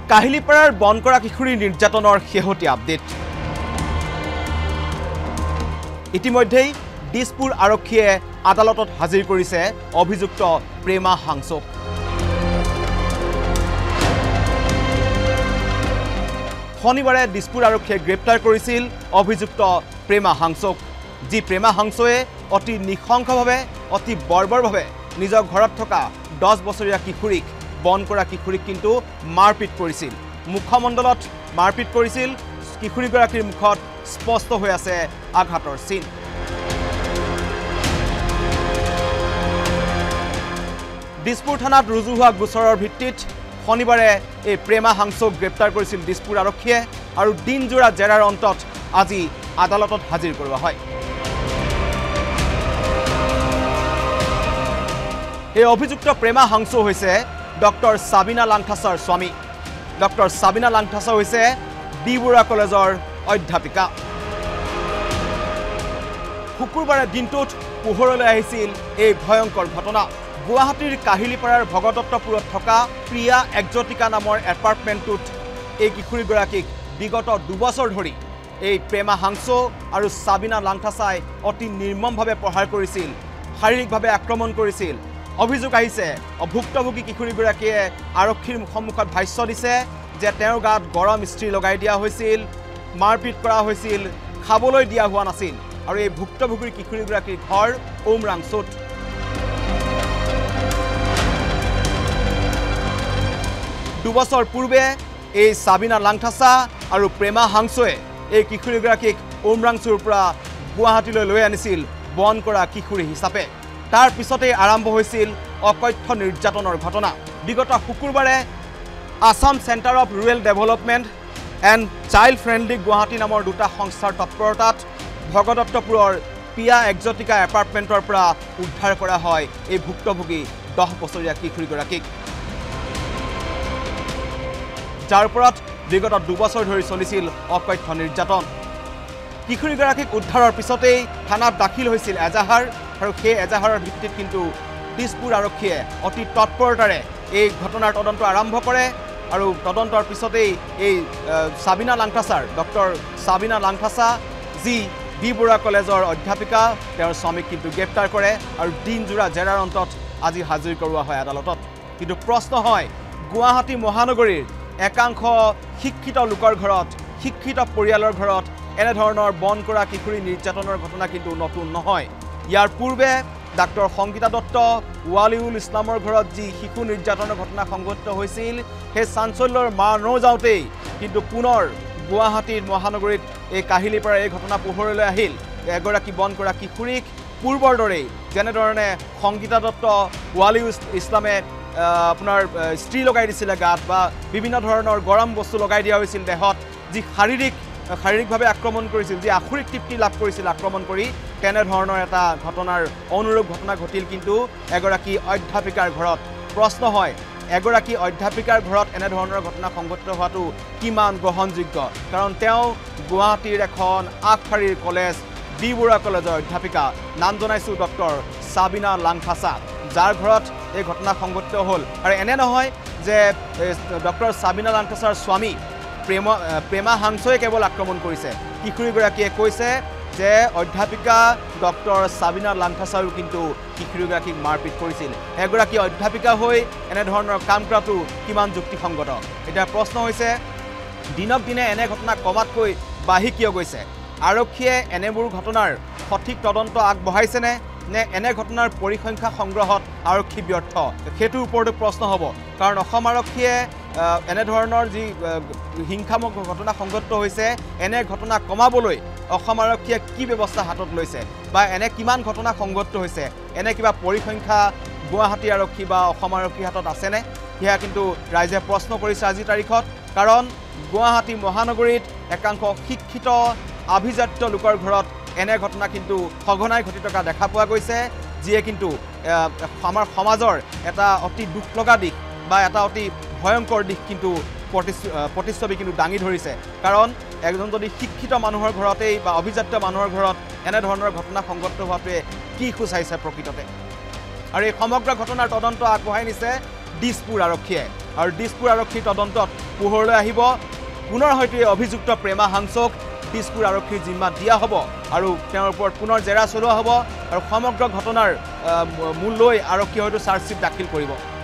কাহিলিপাৰাৰ বনকৰা কিশোৰী নিৰ্যাতনৰ শেহতীয়া আপডেট ইতিমধ্যেই দিছপুৰ আৰক্ষীয়ে আদালতত হাজিৰ কৰিছে অভিযুক্ত প্ৰেমা হাংচক শনিবাৰে দিছপুৰ আৰক্ষীয়ে গ্ৰেপ্তাৰ কৰিছিল অভিযুক্ত প্ৰেমা হাংচক যি প্ৰেমা হাংচয়ে অতি নিখংসভাৱে অতি বৰ্বৰভাৱে নিজৰ ঘৰত থকা 10 বছৰীয়া কিশোৰীক বনকৰা কিশোৰীক কিন্তু মাৰপিট কৰিছিল মুখমণ্ডলত মাৰপিট কৰিছিল কিশোৰীগৰাকীৰ মুখত স্পষ্ট হৈ আছে আঘাতৰ চিন দিছপুৰ থানাত ৰুজু হোৱা গোচৰৰ ভিত্তিত শনিবাৰে এই প্ৰেমা হাংচক গ্ৰেপ্তাৰ কৰিছিল দিছপুৰ আৰক্ষীয়ে আৰু দিনজোৰা জেৰাৰ অন্তত আজি আদালতত হাজিৰ কৰোৱা হয় এই অভিযুক্ত প্ৰেমা হাংচো হৈছে ডক্টৰ সাবিনা লাংথাছাৰ স্বামী ডক্টৰ সাবিনা লাংথাছা হৈছে বিবুৰা কলেজৰ অধ্যাপিকা শুকুৰবাৰে দিনটোত পোহৰলৈ আহিছিল এই ভয়ংকৰ ঘটনা গুৱাহাটীৰ কাহিলিপাৰাৰ ভগদত্তপুৰত থকা প্ৰিয়া এক্সোটিকা নামৰ এপাৰ্টমেণ্টটোত এই কিশোৰীগৰাকীক বিগত 2 বছৰ ধৰি এই প্ৰেমা হাংচো আৰু সাবিনা লাংথাছাই অতি নিৰ্মমভাৱে প্ৰহাৰ কৰিছিল শাৰীৰিকভাৱে আক্ৰমণ কৰিছিল অভিযোগ আহিছে ভুক্তভোগী কিশোৰীগৰাকীয়ে আৰক্ষীৰ মুখমুখত ভাষ্য দিছে যে তেওঁৰ গাত গৰম ইস্ত্ৰি লগাই দিয়া হৈছিল মাৰপিট কৰা হৈছিল খাবলৈ দিয়া হোৱা নাছিল আৰু এই ভুক্তভোগীৰ কিশোৰীগৰাকীৰ ঘৰ ওমৰাংচুত 2 বছৰ পূৰ্বে এই সাবিনা লাংথাছা আৰু প্ৰেমা হাংচোয়ে এই কিশোৰীগৰাকীক ওমৰাংচুৰ পৰা গুৱাহাটীলৈ লৈ আনিছিল বনকৰা কিশোৰী হিচাপে তাৰ পিছতে আৰম্ভ হৈছিল অকথ্য নিৰ্যাতনৰ ঘটনা বিগত শুকুৰবাৰে Assam centre of rural development and child friendly Guwahati নামৰ দুটা সংস্থাৰ তৎপৰতাত ভগদত্তপুৰৰ প্ৰিয়া এক্সোটিকা এপাৰ্টমেণ্টৰ পৰা উদ্ধাৰ কৰা হয় এই ভুক্তভোগী 10 বছৰীয়া কিশোৰীগৰাকীক যাৰ ওপৰত বিগত 2 বছৰ ধৰি চলিছিল অকথ্য নিৰ্যাতন কিশোৰীগৰাকীক উদ্ধাৰৰ পিছতেই থানাত দাখিল হৈছিল এজাহাৰ আৰু সেই এজাহাৰৰ ভিত্তিত কিন্তু দিছপুৰ আৰক্ষীয়ে অতি তৎপৰতাৰে এই ঘটনাৰ তদন্ত আৰম্ভ কৰে আৰু তদন্তৰ পিছতেই এই সাবিনা লাংথাছাৰ ডক্টৰ সাবিনা লাংথাছা যি বিবুৰা কলেজৰ অধ্যাপিকা তেওঁৰ স্বামীক কিন্তু গ্ৰেপ্তাৰ কৰে আৰু দিনজোৰা জেৰাৰ অন্তত আজি হাজিৰ কৰোৱা হয় আদালতত কিন্তু প্ৰশ্ন হয় গুৱাহাটী মহানগৰীৰ একাংশ শিক্ষিত লোকৰ ঘৰত শিক্ষিত পৰিয়ালৰ ঘৰত এনে ধৰণৰ বনকৰা কিশোৰী নিৰ্যাতনৰ ঘটনা কিন্তু নতুন নহয় ইয়াৰ পূৰ্বে ডাক্তৰ সংগীতা দত্ত ওয়ালিউল ইছলামৰ ঘৰত যি শিশু নিৰ্যাতনৰ ঘটনা সংঘটিত হৈছিল সেই চাঞ্চল্যৰ মাৰ নযাওঁতেই কিন্তু পুনৰ গুৱাহাটীৰ মহানগৰীত এই কাহিলিপাৰাৰ এই ঘটনা পোহৰলৈ আহিল এগৰাকী বনকৰা কিশোৰীক পূৰ্বৰ দৰেই যেনেধৰণে সংগীতা দত্ত ওয়ালিউল ইছলামে আপোনাৰ স্ত্ৰী লগাই দিছিল গাত বা বিভিন্ন ধৰণৰ গৰম বস্তু লগাই দিয়া হৈছিল দেহত যি শাৰীৰিকভাৱে আক্ৰমণ কৰিছিল যি আখৰিক তৃপ্তি লাভ কৰিছিল আক্ৰমণ কৰি তেনে ধৰণৰ এটা ঘটনাৰ অনুৰূপ ঘটনা ঘটিল কিন্তু এগৰাকী অধ্যাপিকাৰ ঘৰত প্ৰশ্ন হয় এগৰাকী অধ্যাপিকাৰ ঘৰত এনে ধৰণৰ ঘটনা সংঘটিত হোৱাটো কিমান গ্ৰহণযোগ্য কাৰণ তেওঁ গুৱাহাটীৰ এখন আগশাৰীৰ কলেজ বিবুৰা কলেজৰ অধ্যাপিকা নাম জনাইছো ডক্টৰ সাবিনা লাংথাছা যাৰ ঘৰত এই ঘটনা সংঘটিত হ'ল আৰু এনে নহয় যে ডক্টৰ সাবিনা লাংথাছাৰ স্বামী প্ৰেমা হাংচোয়ে কেৱল আক্ৰমণ কৰিছে কিশোৰীগৰাকীয়ে কৈছে যে অধ্যাপিকা ডক্টৰ সাবিনা লাংথাছাও কিন্তু কিশোৰীগৰাকীক মাৰপিট কৰিছিল এগৰাকী অধ্যাপিকা হৈ এনে ধৰণৰ কাম কৰাটো কিমান যুক্তিসংগত এতিয়া প্ৰশ্ন হৈছে দিনক দিনে এনে ঘটনা কমাতকৈ বাঢ়ি কিয় গৈছে আৰক্ষীয়ে এনেবোৰ ঘটনাৰ সঠিক তদন্ত আগবঢ়াইছেনে নে এনে ঘটনাৰ পৰিসংখ্যা সংগ্ৰহত আৰক্ষী ব্যৰ্থ সেইটোৰ ওপৰতো প্ৰশ্ন হ'ব কাৰণ অসম আৰক্ষীয়ে এনে ধৰণৰ যি হিংসাত্মক ঘটনা সংঘটিত হৈছে এনে ঘটনা কমাবলৈ অসম আৰক্ষীয়ে কি ব্যৱস্থা হাতত লৈছে বা এনে কিমান ঘটনা সংঘটিত হৈছে এনে কিবা পৰিসংখ্যা গুৱাহাটী আৰক্ষী বা অসম আৰক্ষীৰ হাতত আছেনে সেয়া কিন্তু ৰাইজে প্ৰশ্ন কৰিছে আজিৰ তাৰিখত কাৰণ গুৱাহাটী মহানগৰীত একাংশ শিক্ষিত আভিজাত্য লোকৰ ঘৰত এনে ঘটনা কিন্তু সঘনাই ঘটি থকা দেখা পোৱা গৈছে যিয়ে কিন্তু আমাৰ সমাজৰ এটা অতি দুখ লগা দিশ বা এটা অতি ভয়ংকৰ দিশ কিন্তু প্ৰতিচ্ছবি কিন্তু দাঙি ধৰিছে কাৰণ একজন যদি শিক্ষিত মানুহৰ ঘৰতেই বা অভিজাত্য মানুহৰ ঘৰত এনে ধৰণৰ ঘটনা সংঘটিত হোৱাটোৱে কি খুচাইছে প্ৰকৃততে আৰু এই সমগ্ৰ ঘটনাৰ তদন্ত আগবঢ়াই নিছে দিছপুৰ আৰক্ষীয়ে আৰু দিছপুৰ আৰক্ষীৰ তদন্তত পোহৰলৈ আহিব পুনৰ হয়তো এই অভিযুক্ত প্ৰেমা হাংচক দিছপুৰ আৰক্ষীৰ জিম্মাত দিয়া হ'ব আৰু তেওঁৰ ওপৰত পুনৰ জেৰা চলোৱা হ'ব আৰু সমগ্ৰ ঘটনাৰ মূল লৈ আৰক্ষী হয়তো চাৰ্জশ্বিট দাখিল কৰিব